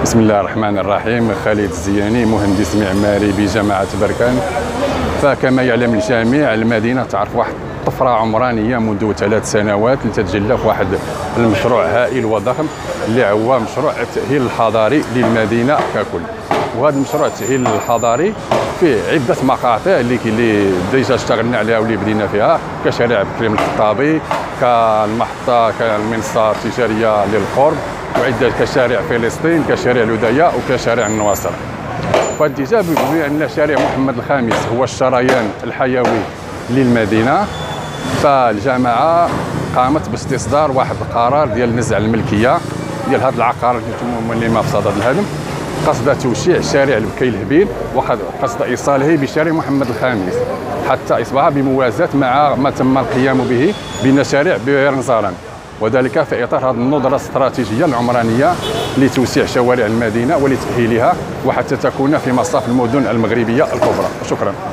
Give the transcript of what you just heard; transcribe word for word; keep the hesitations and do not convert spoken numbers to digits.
بسم الله الرحمن الرحيم. خالد الزياني، مهندس معماري بجامعة بركان. فكما يعلم الجميع، المدينة تعرف واحد طفرة عمرانية منذ ثلاث سنوات لتتجلى في واحد المشروع هائل وضخم اللي هو مشروع التأهيل الحضاري للمدينة ككل. وهذا المشروع التأهيل الحضاري فيه عدة مقاطع اللي اللي ديجا اشتغلنا عليها واللي بدينا فيها، كشارع بكريم الخطابي، كالمحطة، كالمنصة التجارية للقرب، وعدة كشارع فلسطين، كشارع لوديا، وكشارع النواصر. فالديجا بما ان شارع محمد الخامس هو الشريان الحيوي للمدينة، فالجامعة قامت باستصدار واحد القرار ديال نزع الملكية ديال هذا العقار اللي ما في صدد الهدم، قصد توسيع شارع البكي الهبيل وقصد ايصاله بشارع محمد الخامس حتى اصبح بموازاة مع ما تم القيام به بين شارع بئر نزاران، وذلك في اطار هذه النظره الاستراتيجيه العمرانيه لتوسيع شوارع المدينه ولتاهيلها وحتى تكون في مصاف المدن المغربيه الكبرى. شكرا.